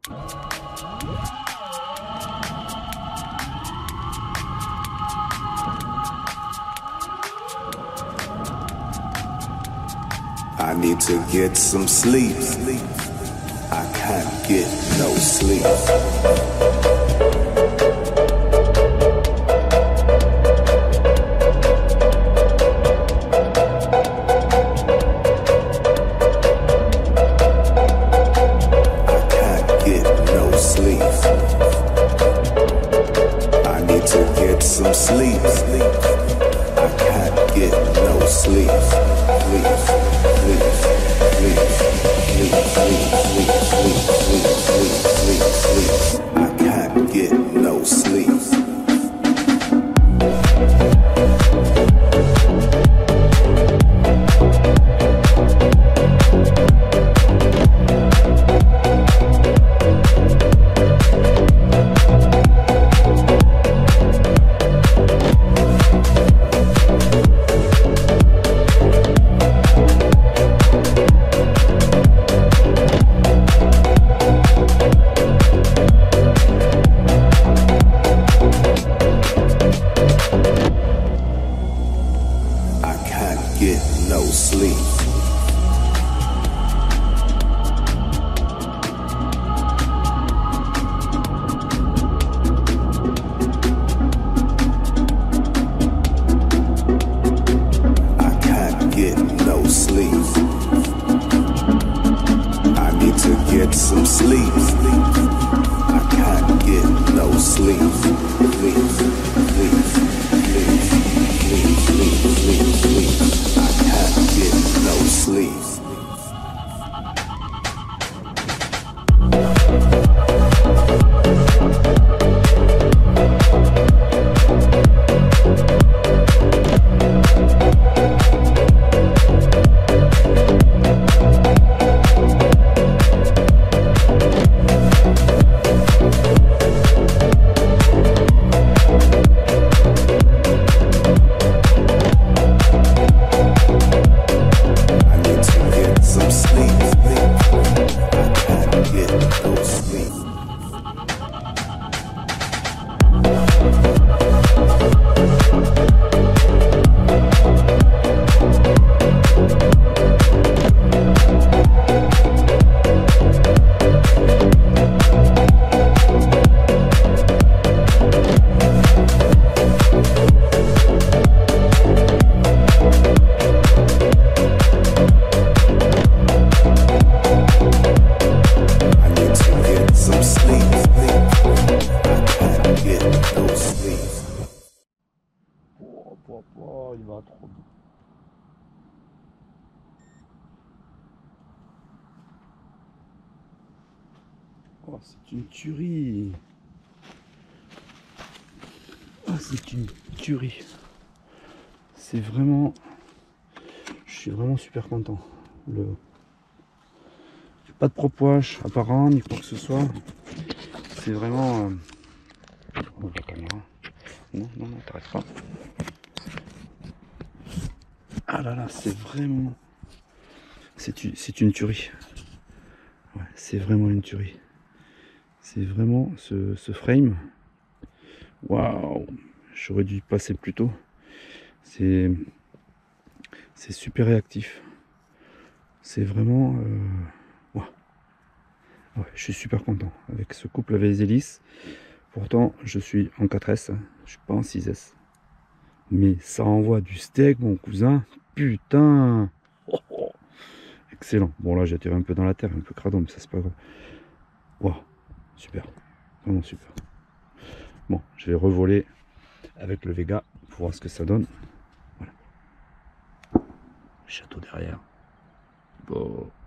I need to get some sleep. I can't get no sleep. Some sleep. I can't get no sleep. Please, please, please, please, please, please, please, please. I can't get no sleep. Il va trop bien. Oh, c'est une tuerie. Oh, c'est une tuerie. C'est vraiment... Je suis vraiment super content. Pas de PropWash apparent, ni quoi que ce soit. C'est vraiment... Oh, la caméra. Non, non, non, t'arrêtes pas. Ah là là, c'est vraiment... C'est une tuerie. Ouais, c'est vraiment une tuerie. C'est vraiment ce frame. Waouh! J'aurais dû y passer plus tôt. C'est super réactif. C'est vraiment... ouais. Ouais, je suis super content avec ce couple avec les hélices. Pourtant, je suis en 4S. Je suis pas en 6S. Mais ça envoie du steak, mon cousin. Putain! Oh, oh. Excellent. Bon, là, j'ai tiré un peu dans la terre, un peu crado, mais ça, c'est pas grave. Waouh! Super. Vraiment super. Bon, je vais revoler avec le Vega pour voir ce que ça donne. Voilà. Château derrière. Bon.